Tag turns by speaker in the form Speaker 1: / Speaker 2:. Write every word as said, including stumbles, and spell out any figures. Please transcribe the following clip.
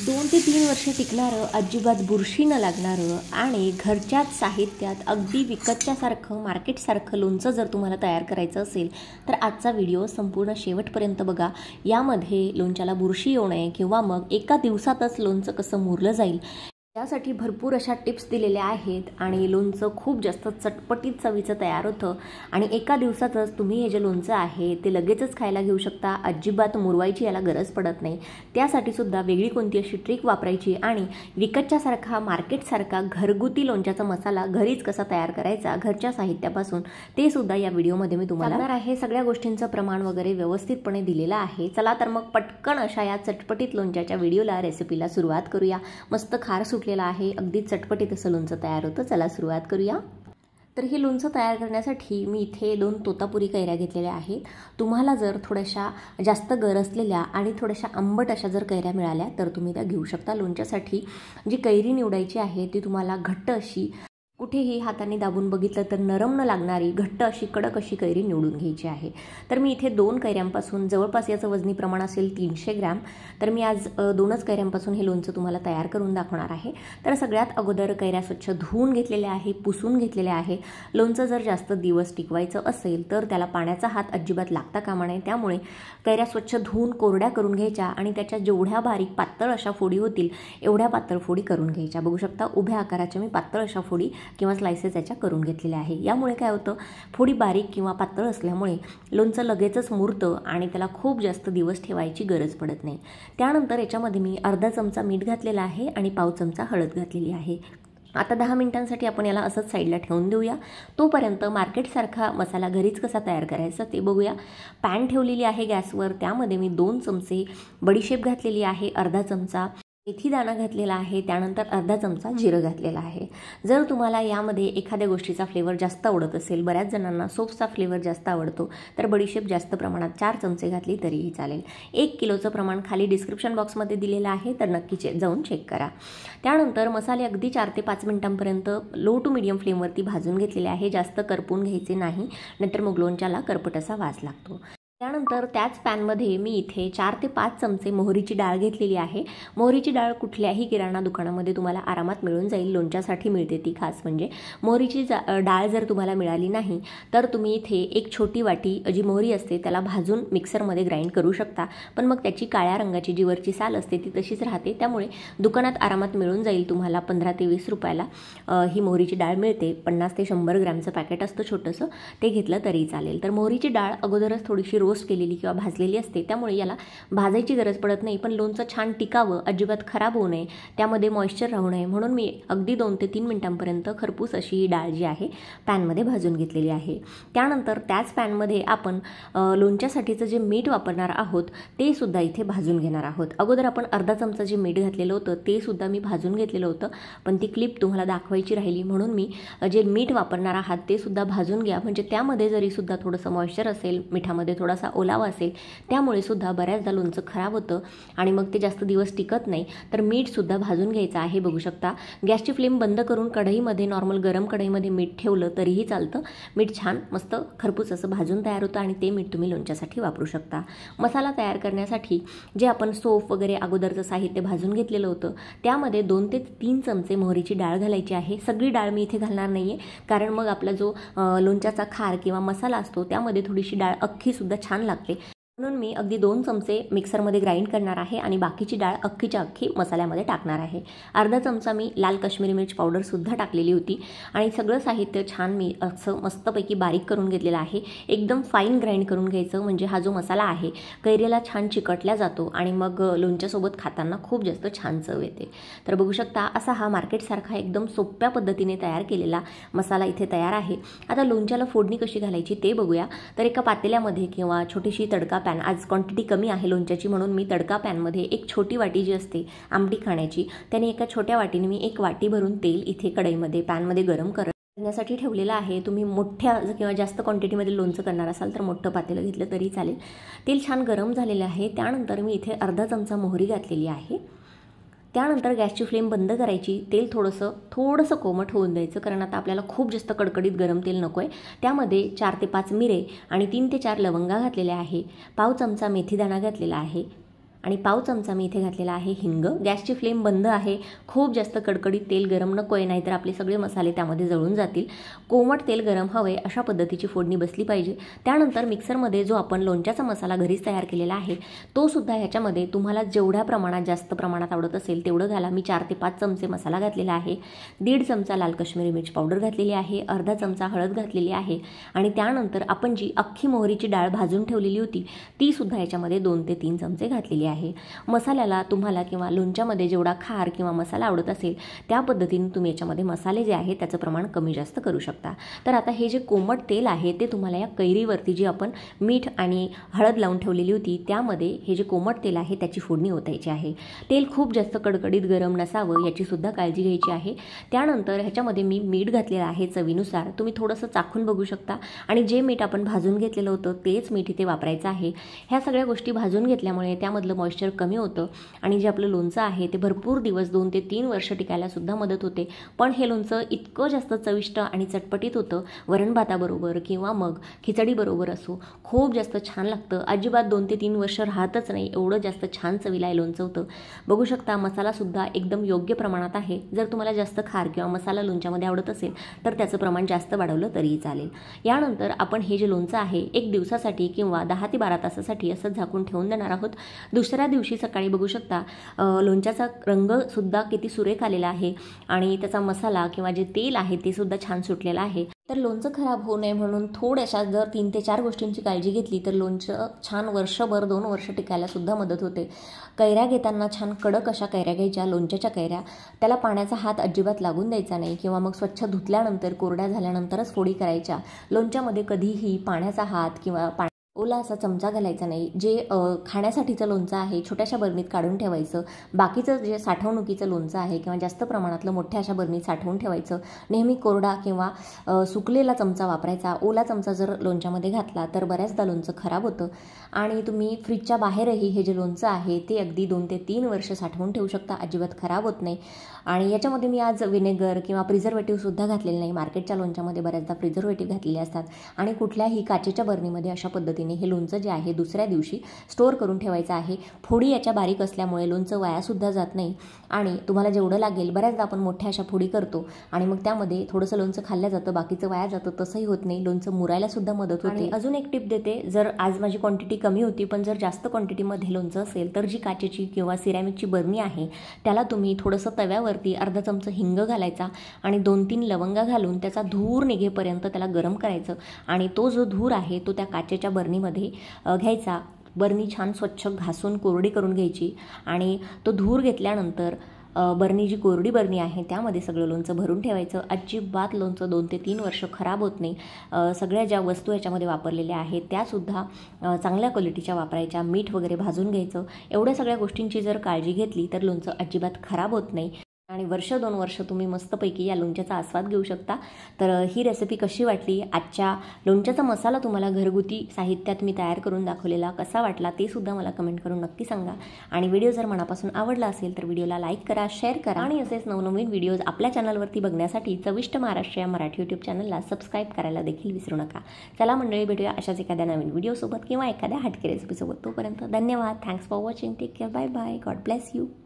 Speaker 1: दोन ते तीन वर्ष टिकणारं, अजिबात बुरशी न लागणारं आणि घरच्याच साहित्यात अगदी विकतच्यासारखं मार्केटसारखं लोणचं जर तुम्हाला तयार करायचं असेल तर आजचा व्हिडिओ संपूर्ण शेवटपर्यंत बघा। यामध्ये लोणच्याला बुरशी येऊ नये किंवा मग एका दिवसातच लोणचं कसं मुरलं जाईल यासाठी भरपूर अशा टिप्स दिलेल्या आहेत आणि लोणचं खूप जास्त चटपटीत चवीचं तयार होतं आणि एका दिवसातच तुम्ही हे जे लोणचं आहे ते लगेचच खायला घेऊ शकता। अजिबात मुरवायची याला गरज पडत नाही। त्यासाठी सुद्धा वेगळी कोणती अशी ट्रिक वापरायची आणि विकतच्यासारखा मार्केटसारखा घरगुती लोणच्याचा मसाला घरीच कसा तयार करायचा घरच्या साहित्यापासून ते सुद्धा या व्हिडिओमध्ये मी तुम्हाला सांगणार आहे। सगळ्या गोष्टींचं प्रमाण वगैरे व्यवस्थितपणे दिलेलं आहे। चला तर मग पटकन अशा या चटपटीत लोणच्याच्या व्हिडिओला रेसिपीला सुरुवात करूया। मस्त खार सुटलेला आहे, अगदी चटपटीत असं लोणचं तयार होतं। चला सुरुवात करूया। तर हे लोणचं तयार करण्यासाठी मी इथे दोन तोतापुरी कैऱ्या घेतलेल्या आहेत। तुम्हाला जर थोड्याशा जास्त गर असलेल्या आणि थोड्याशा आंबट अशा जर कैऱ्या मिळाल्या तर तुम्ही त्या घेऊ शकता। लोणच्यासाठी जी कैरी निवडायची आहे ती तुम्हाला घट्ट अशी, कुठेही हाताने दाबून बघितलं तर नरम न लागणारी घट्ट अशी कडक अशी कैरी निवडून घ्यायची आहे। तर मी इथे दोन कैऱ्यांपासून जवळपास याचं वजनी प्रमाण असेल तीनशे ग्रॅम। तर मी आज दोनच कैऱ्यांपासून हे लोणचं तुम्हाला तयार करून दाखवणार आहे। तर सगळ्यात अगोदर कैऱ्या स्वच्छ धुवून घेतलेल्या आहे, पुसून घेतलेल्या आहे। लोणचं जर जास्त दिवस टिकवायचं असेल तर त्याला पाण्याचा हात अजिबात लागता कामा नये। त्यामुळे कैऱ्या स्वच्छ धुवून कोरड्या करून घ्यायच्या आणि त्याच्या जेवढ्या बारीक पातळ अशा फोडी होतील एवढ्या पातळ फोडी करून घ्यायच्या। बघू शकता उभ्या आकाराच्या मी पातळ अशा फोडी किंवा स्लाइसेस याच्या करून घेतलेल्या आहे। यामुळे काय होतं, फोडी बारीक किंवा पातळ असल्यामुळे लोणचं लगेचच मुरतं आणि त्याला खूप जास्त दिवस ठेवायची गरज पडत नाही। त्यानंतर याच्यामध्ये मी अर्धा चमचा मीठ घातलेला आहे आणि पाव चमचा हळद घातलेली आहे। आता दहा मिनिटांसाठी आपण याला असंच साईडला ठेवून देऊया। तोपर्यंत मार्केटसारखा मसाला घरीच कसा तयार करायचा ते बघूया। पॅन ठेवलेली आहे गॅसवर, त्यामध्ये मी दोन चमचे बडीशेप घातलेली आहे, अर्धा चमचा मेथी दाणा घातलेला आहे, त्यानंतर अर्धा चमचा जिरं घातलेला आहे। जर तुम्हाला यामध्ये एखाद्या गोष्टीचा फ्लेवर जास्त आवडत असेल, बऱ्याच जणांना सोपचा फ्लेवर जास्त आवडतो, तर बडीशेप जास्त प्रमाणात चार चमचे घातली तरीही चालेल। एक किलोचं प्रमाण खाली डिस्क्रिप्शन बॉक्समध्ये दिलेलं आहे, तर नक्की चे जाऊन चेक करा। त्यानंतर मसाले अगदी चार ते पाच मिनिटांपर्यंत लो टू मीडियम फ्लेमवरती भाजून घेतलेले आहे। जास्त करपून घ्यायचे नाही, नाहीतर मग लोणच्याला करपट असा वास लागतो। त्यानंतर त्याच पॅनमध्ये मी इथे चार ते पाच चमचे मोहरीची डाळ घेतलेली आहे। मोहरीची डाळ कुठल्याही किराणा दुकानामध्ये तुम्हाला आरामात मिळून जाईल, लोणच्यासाठी मिळते ती खास म्हणजे। मोहरीची डाळ जर तुम्हाला मिळाली नाही तर तुम्ही इथे एक छोटी वाटी जी मोहरी असते त्याला भाजून मिक्सरमध्ये ग्राइंड करू शकता, पण मग त्याची काळ्या रंगाची जी वरची साल असते ती तशीच राहते। त्यामुळे दुकानात आरामात मिळून जाईल तुम्हाला। पंधरा ते वीस रुपयाला ही मोहरीची डाळ मिळते। पन्नास ते शंभर ग्रॅमचं पॅकेट असतं छोटंसं, ते घेतलं तरी चालेल। तर मोहरीची डाळ अगोदरच थोडीशी रोस्ट केलेली किंवा भाजलेली असते, त्यामुळे याला भाजायची गरज पडत नाही। पण लोणचं छान टिकावं, अजिबात खराब होऊ नये, त्यामध्ये मॉइश्चर राहू नये म्हणून मी अगदी दोन ते तीन मिनिटांपर्यंत खरपूस अशी ही डाळ जी आहे पॅनमध्ये भाजून घेतलेली आहे। त्यानंतर त्याच पॅनमध्ये आपण लोणच्यासाठीचं जे मीठ वापरणार आहोत ते सुद्धा इथे भाजून घेणार आहोत। अगोदर आपण अर्धा चमचा जे मीठ घातलेलं होतं ते सुद्धा मी भाजून घेतलेलं होतं, पण ती क्लिप तुम्हाला दाखवायची राहिली म्हणून मी जे मीठ वापरणार आहात ते सुद्धा भाजून घ्या, म्हणजे त्यामध्ये जरी सुद्धा थोडंसं मॉइश्चर असेल, मिठामध्ये थोडासा ओलावा असेल, त्यामुळे सुद्धा बऱ्याचदा लोणचं खराब होतं आणि मग ते जास्त दिवस टिकत नाही। तर मीठ सुद्धा भाजून घ्यायचं आहे। बघू शकता गॅसची फ्लेम बंद करून कढईमध्ये, नॉर्मल गरम कढईमध्ये मीठ ठेवलं तरीही चालतं। मीठ छान मस्त खरपूस असं भाजून तयार होतं आणि ते मीठ तुम्ही लोणच्यासाठी वापरू शकता। मसाला तयार करण्यासाठी जे आपण सोफ वगैरे अगोदरचं साहित्य भाजून घेतलेलं होतं त्यामध्ये दोन ते तीन चमचे मोहरीची डाळ घालायची आहे। सगळी डाळ मी इथे घालणार नाहीये, कारण मग आपला जो लोणच्याचा खार किंवा मसाला असतो त्यामध्ये थोडीशी डाळ अख्खी सुद्धा छान लागते, म्हणून मी अगदी दोन चमचे मिक्सरमध्ये ग्राइंड करणार आहे आणि बाकीची डाळ अख्खीच्या अख्खी मसाल्यामध्ये टाकणार आहे। अर्धा चमचा मी लाल काश्मीरी मिर्च पावडर सुद्धा टाकलेली होती आणि सगळं साहित्य छान मी असं मस्तपैकी बारीक करून घेतलेलं आहे। एकदम फाईन ग्राइंड करून घ्यायचं, म्हणजे हा जो मसाला आहे कैरीला छान चिकटला जातो आणि मग लोणच्यासोबत खाताना खूप जास्त छान चव येते। तर बघू शकता असा हा मार्केटसारखा एकदम सोप्या पद्धतीने तयार केलेला मसाला इथे तयार आहे। आता लोणच्याला फोडणी कशी घालायची ते बघूया। तर एका पातेल्यामध्ये किंवा छोटीशी तडका पॅन, आज क्वांटिटी कमी आहे लोणच्याची म्हणून मी तडका पॅनमध्ये एक छोटी वाटी जी असते आमटी खाण्याची, त्याने एका छोट्या वाटीने मी एक वाटी भरून तेल इथे कढईमध्ये पॅनमध्ये गरम करण्यासाठी ठेवलेलं आहे। तुम्ही मोठ्या किंवा जास्त क्वांटिटीमध्ये लोणचं करणार असाल तर मोठं पातेलं घेतलं तरी चालेल। तेल छान गरम झालेलं आहे। त्यानंतर मी इथे अर्धा चमचा मोहरी घातलेली आहे। त्यानंतर गॅसची फ्लेम बंद करायची, तेल थोडंसं थोडंसं कोमट होऊन द्यायचं, कारण आता आपल्याला खूप जास्त कडकडीत गरम तेल नको आहे। त्यामध्ये चार ते पाच मिरे आणि तीन ते चार लवंगा घातलेल्या आहे, पाव चमचा मेथी दाणा घातलेला आहे आणि पाव चमचा मी इथे घातलेला आहे हिंग। गॅसची फ्लेम बंद आहे। खूप जास्त कडकडीत तेल गरम नको आहे, नाहीतर आपले सगळे मसाले त्यामध्ये जळून जातील। कोमट तेल गरम हवे अशा पद्धतीची फोडणी बसली पाहिजे। त्यानंतर मिक्सरमध्ये जो आपण लोणच्याचा मसाला घरीच तयार केलेला आहे तो सुद्धा ह्याच्यामध्ये तुम्हाला जेवढ्या प्रमाणात जास्त प्रमाणात आवडत असेल तेवढं घाला। मी चार ते पाच चमचे मसाला घातलेला आहे। दीड चमचा लाल काश्मीरी मिरच पावडर घातलेली आहे, अर्धा चमचा हळद घातलेली आहे आणि त्यानंतर आपण जी अख्खी मोहरीची डाळ भाजून ठेवलेली होती ती सुद्धा याच्यामध्ये दोन ते तीन चमचे घातलेली आहे। मसाल्याला तुम्हाला किंवा लोणच्यामध्ये जेवढा खार किंवा मसाला आवडत असेल त्या पद्धतीने तुम्ही याच्यामध्ये मसाले जे आहे त्याचं प्रमाण कमी जास्त करू शकता। तर आता हे जे कोमट तेल आहे ते तुम्हाला या कैरीवरती जी आपण मीठ आणि हळद लावून ठेवलेली होती त्यामध्ये हे जे कोमट तेल आहे त्याची फोडणी ओतायची आहे। तेल खूप जास्त कडकडीत गरम नसावं याची सुद्धा काळजी घ्यायची आहे। त्यानंतर ह्याच्यामध्ये मी मीठ घातलेलं आहे चवीनुसार, तुम्ही थोडंसं चाखून बघू शकता आणि जे मीठ आपण भाजून घेतलेलं होतं तेच मीठ इथे वापरायचं आहे। ह्या सगळ्या गोष्टी भाजून घेतल्यामुळे त्यामधलं मॉइश्चर कमी होतं आणि जे आपलं लोणचं आहे ते भरपूर दिवस दोन ते तीन वर्ष टिकायला सुद्धा मदत होते। पण हे लोणचं इतकं जास्त चविष्ट आणि चटपटीत होतं, वरण भाताबरोबर किंवा मग खिचडी बरोबर असो खूप जास्त छान लागतं। अजिबात दोन ते तीन वर्ष राहतच नाही, एवढं जास्त छान चवीला हे लोणचं होतं। बघू शकता मसाला सुद्धा एकदम योग्य प्रमाणात आहे। जर तुम्हाला जास्त खार किंवा मसाला लोणच्यामध्ये आवडत असेल तर त्याचं प्रमाण जास्त वाढवलं तरीही चालेल। यानंतर आपण हे जे लोणचं आहे एक दिवसासाठी किंवा दहा ते बारा तासासाठी असं झाकून ठेवून देणार आहोत। दुसऱ्या दिवशी सकाळी बघू शकता लोणच्याचा रंग सुद्धा किती सुरेख आलेला आहे आणि त्याचा मसाला किंवा जे तेल आहे ते सुद्धा छान सुटलेलं आहे। तर लोणचं खराब होऊ नये म्हणून थोड्याशा जर तीन ते चार गोष्टींची काळजी घेतली तर लोणचं छान वर्षभर दोन वर्ष टिकायला सुद्धा मदत होते। कैऱ्या घेताना छान कडक अशा कैऱ्या घ्यायच्या, लोणच्याच्या कैऱ्या। त्याला पाण्याचा हात अजिबात लागून द्यायचा नाही किंवा मग स्वच्छ धुतल्यानंतर कोरड्या झाल्यानंतरच फोडी करायच्या। लोणच्यामध्ये कधीही पाण्याचा हात किंवा पा ओला असा चमचा घालायचा नाही। जे खाण्यासाठीचं लोणचं आहे छोट्याशा बरणीत काढून ठेवायचं, बाकीचं जे साठवणुकीचं लोणचं आहे किंवा जास्त प्रमाणातलं मोठ्या अशा बरणीत साठवून ठेवायचं। नेहमी कोरडा किंवा सुकलेला चमचा वापरायचा। ओला चमचा जर लोणच्यामध्ये घातला तर बऱ्याचदा लोणचं खराब होतं आणि तुम्ही फ्रीजच्या बाहेरही हे जे लोणचं आहे ते अगदी दोन ते तीन वर्ष साठवून ठेवू शकता, अजिबात खराब होत नाही। आणि याच्यामध्ये मी आज विनेगर किंवा प्रिझर्वेटिव्ह सुद्धा घातलेलं नाही। मार्केटच्या लोणच्यामध्ये बऱ्याचदा प्रिझर्वेटिव्ह घातलेले असतात आणि कुठल्याही काचेच्या बरणीमध्ये अशा पद्धतीने हे लोणचं जे आहे दुसऱ्या दिवशी स्टोअर करून ठेवायचं आहे। फोडी याच्या बारीक असल्यामुळे लोणचं वायासुद्धा जात नाही आणि तुम्हाला जेवढं लागेल, बऱ्याचदा आपण मोठ्या अशा फोडी करतो आणि मग त्यामध्ये थोडंसं लोणचं खाल्लं जातं, बाकीचं वाया जातं, तसंही होत नाही। लोणचं मुरायला सुद्धा मदत होते। अजून एक टिप देते, जर आज माझी क्वांटिटी कमी होती पण जर जास्त क्वांटिटीमध्ये लोणचं असेल तर जी काचेची किंवा सिरॅमिकची बरणी आहे त्याला तुम्ही थोडंसं तव्यावरती अर्धा चमचा हिंग घालायचा आणि दोन तीन लवंगा घालून त्याचा धूर निघेपर्यंत त्याला गरम करायचं आणि तो जो धूर आहे तो त्या काचेच्या बरणीमध्ये घ्यायचा। बरणी छान स्वच्छ घासून कोरडी करून घ्यायची आणि तो धूर घेतल्यानंतर बरणी जी कोरडी बरणी आहे त्यामध्ये सगळं लोणचं भरून ठेवायचं। अजिबात लोणचं दोन ते तीन वर्ष खराब होत नाही। सगळ्या ज्या वस्तू याच्यामध्ये वापरलेल्या आहेत त्यासुद्धा चांगल्या क्वालिटीच्या वापरायच्या। मीठ वगैरे भाजून घ्यायचं। एवढ्या सगळ्या गोष्टींची जर काळजी घेतली तर लोणचं अजिबात खराब होत नाही आणि वर्ष दोन वर्ष तुम्ही मस्तपैकी या लोणच्याचा आस्वाद घेऊ शकता। तर ही रेसिपी कशी वाटली, आजच्या लोणच्याचा मसाला तुम्हाला घरगुती साहित्यात मी तयार करून दाखवलेला कसा वाटला ते सुद्धा मला कमेंट करून नक्की सांगा। आणि व्हिडिओ जर मनापासून आवडला असेल तर व्हिडिओला लाईक करा, शेअर करा आणि असेच नवनवीन व्हिडिओज आपल्या चॅनलवरती बघण्यासाठी चविष्ट महाराष्ट्र या मराठी यूट्यूब चॅनलला सबस्क्राईब करायला देखील विसरू नका। चला मंडळी, भेटूया अशाच एखाद्या नवीन व्हिडिओसोबत किंवा एखाद्या हटके रेसिपीसोबत। तोपर्यंत धन्यवाद। Thanks for watching. Take care. Bye bye. God bless you.